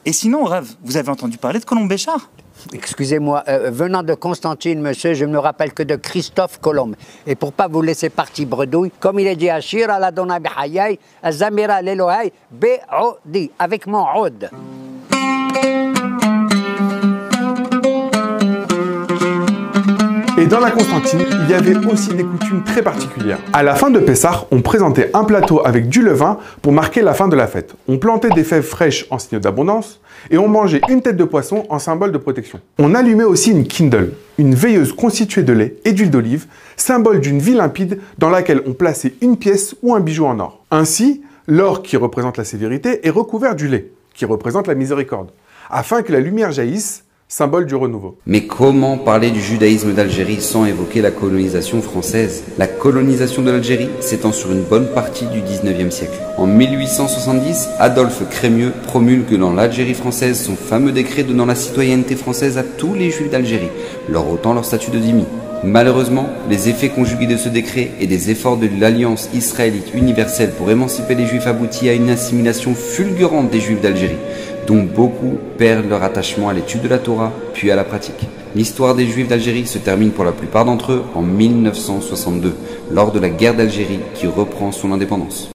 Et sinon, Rav, vous avez entendu parler de Colomb Béchard? Excusez-moi, venant de Constantine, monsieur, je ne me rappelle que de Christophe Colomb. Et pour pas vous laisser partie bredouille, comme il est dit à Shir, à la Donna Bihayay, à Zamira l'Elohai, Be'odi, avec mon Oud. Et dans la Constantine, il y avait aussi des coutumes très particulières. À la fin de Pessah, on présentait un plateau avec du levain pour marquer la fin de la fête. On plantait des fèves fraîches en signe d'abondance et on mangeait une tête de poisson en symbole de protection. On allumait aussi une kindle, une veilleuse constituée de lait et d'huile d'olive, symbole d'une vie limpide dans laquelle on plaçait une pièce ou un bijou en or. Ainsi, l'or qui représente la sévérité est recouvert du lait, qui représente la miséricorde, afin que la lumière jaillisse, symbole du renouveau. Mais comment parler du judaïsme d'Algérie sans évoquer la colonisation française? La colonisation de l'Algérie s'étend sur une bonne partie du 19e siècle. En 1870, Adolphe Crémieux promulgue dans l'Algérie française son fameux décret donnant la citoyenneté française à tous les juifs d'Algérie, leur ôtant leur statut de dhimmi. Malheureusement, les effets conjugués de ce décret et des efforts de l'Alliance israélite universelle pour émanciper les juifs aboutit à une assimilation fulgurante des juifs d'Algérie, dont beaucoup perdent leur attachement à l'étude de la Torah, puis à la pratique. L'histoire des Juifs d'Algérie se termine pour la plupart d'entre eux en 1962, lors de la guerre d'Algérie qui reprend son indépendance.